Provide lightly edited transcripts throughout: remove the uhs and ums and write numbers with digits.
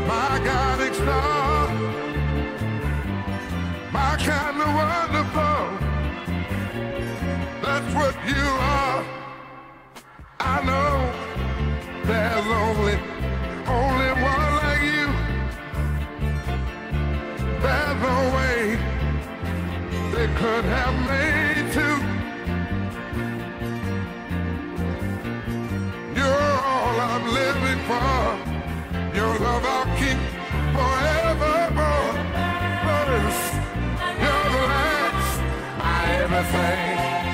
my guiding star, my kind of wonderful. That's what you are. I know there's only one like you. There's no way they could have made two. You're all I'm living for. Your love I'll keep forevermore. But you're the last, my everything.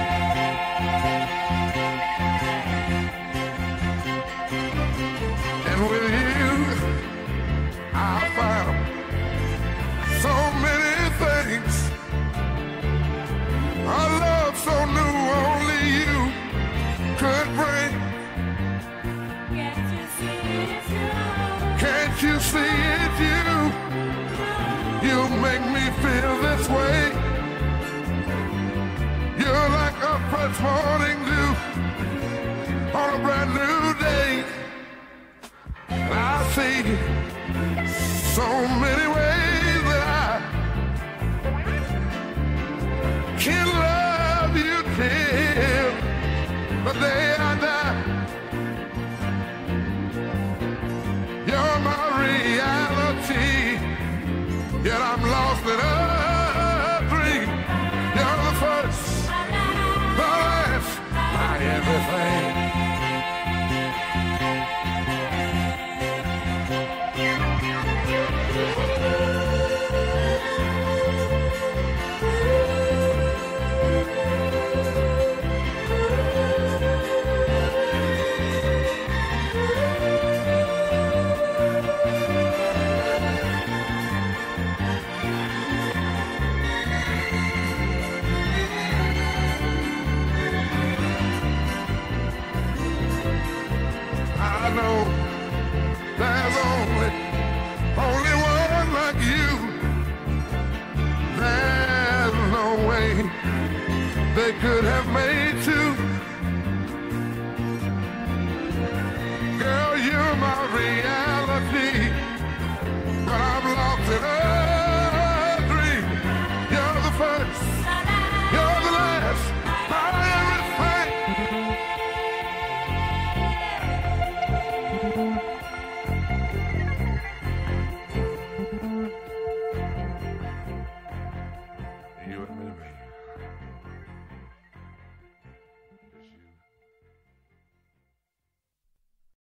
And with you, I found so many things. A love so new only you could bring. Can't you see it's you? You make me feel this way. You're like a fresh morning dew on a brand new day. And I see so many ways that I can love you till the day I die. You're my reality, yet I'm lost in a dream. You're the first, the last, my everything. I know there's only one like you. There's no way they could have made two. Girl, you're my reality, but I'm lost in a dream. You're the first, you're the last, my everything. You and me, baby.